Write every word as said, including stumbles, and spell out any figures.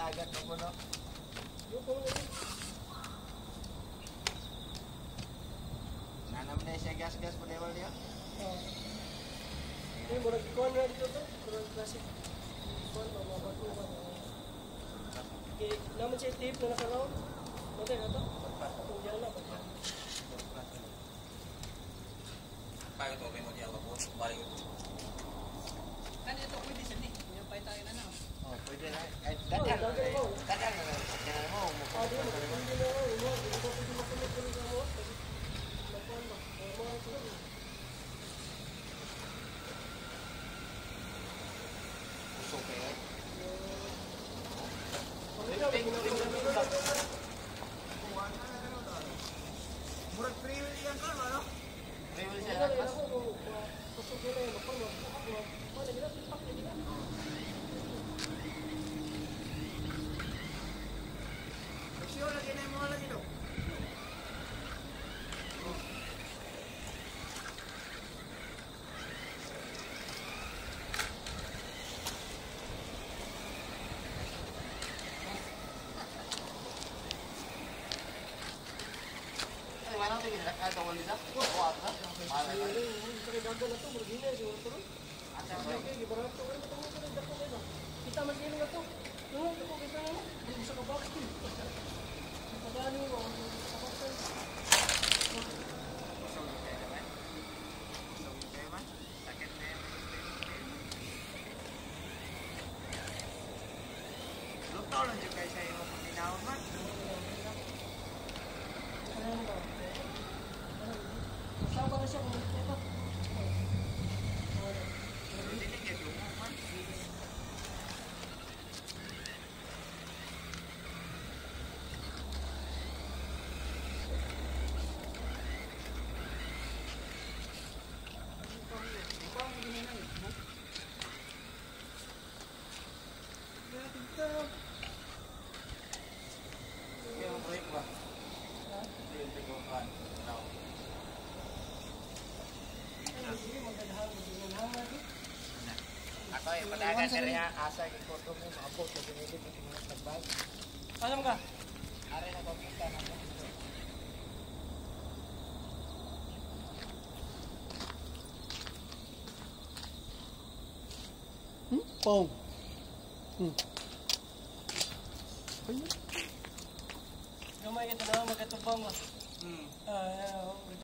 Tagad na po, no? Nanam na siya gas-gas po level niya? Oo. Ini murag ikuan na dito to. Murag klasik. Ikuan, mamabago ba? Okay, naman siya tip na naka-round. Mati na to? Atong diyan na. Paano ito? May mo diyan po? Balik ito. Kan ito pwede siya ni. Nyapay tayo na na. Oh, pwede na. Ay, dagan na. Dagan na. Dagan mo. Ah, di mo. Hindi na ako. Hindi mo pwede makamit ko rin ako. Nakuan ba? Mga ito rin. Usok kayo eh. Murag free will yan ka, ano? Free will siya lakas? Magsyo lagi na yung mga lagi daw. Mana tinggi nak ada wali dah? Kuat dah. Mana ni? Kami dagang na to, magina siguro to. Ada Okay, okay, barato ko ito mo sa dako nila. Kita man din na to. No, dako kita na. Di sa kabak. Padani mo ang kapasan. Usok kayo man. Usok kayo man. Sakit na. Luto lang juga saya mau pinaon man. Kasama na siya kung ito. Hindi na kayo lumang man. Kaya ang break ba? Hindi yung tigong-kan. No. Ako eh, padagan na rin asa yung photo mo, maabot na pinili mo sinulat nagbag. Alam ka? Ari na ko kita na mo. Hmm? Pong. Hmm. Gamay kita na magkatubang ba? Hmm. Ah,